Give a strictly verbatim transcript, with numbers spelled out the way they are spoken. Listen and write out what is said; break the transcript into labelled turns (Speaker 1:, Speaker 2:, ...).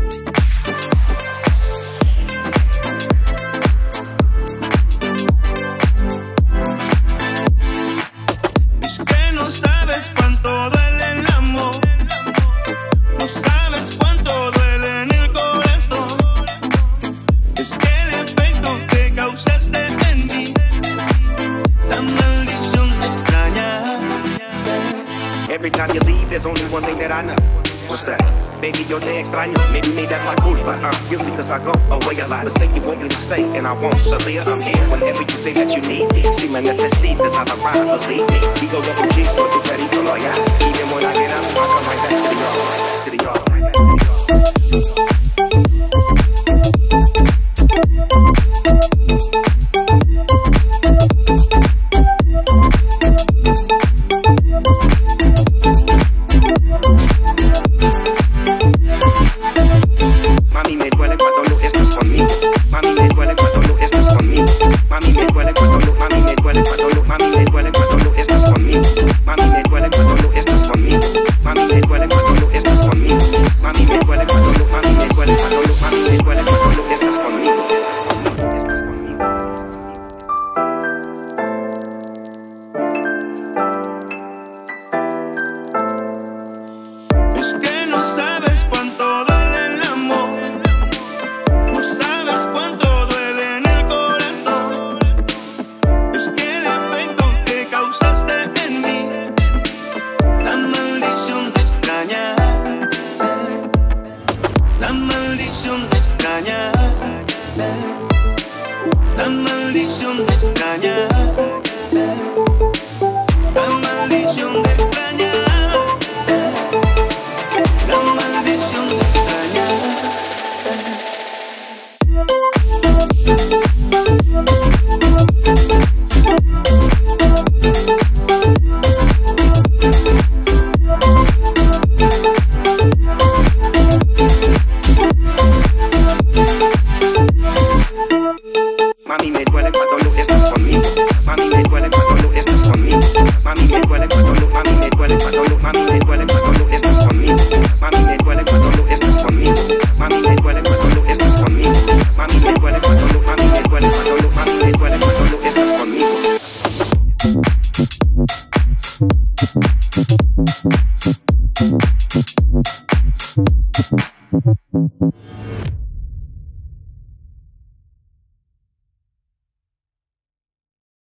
Speaker 1: Every time you leave, there's only one thing that I know. What's that? Baby, yo te extraño. Maybe me, that's my culpa. I'm guilty cause I go away a lot. But say you want me to stay, and I won't. So Leah, I'm here whenever you say that you need me. Si me necesitas, I'll arrive, believe me. We go double G, so tú perito loyal. Even when I get up, I come right back to the yard. To the yard.
Speaker 2: La maldición de extrañar, la maldición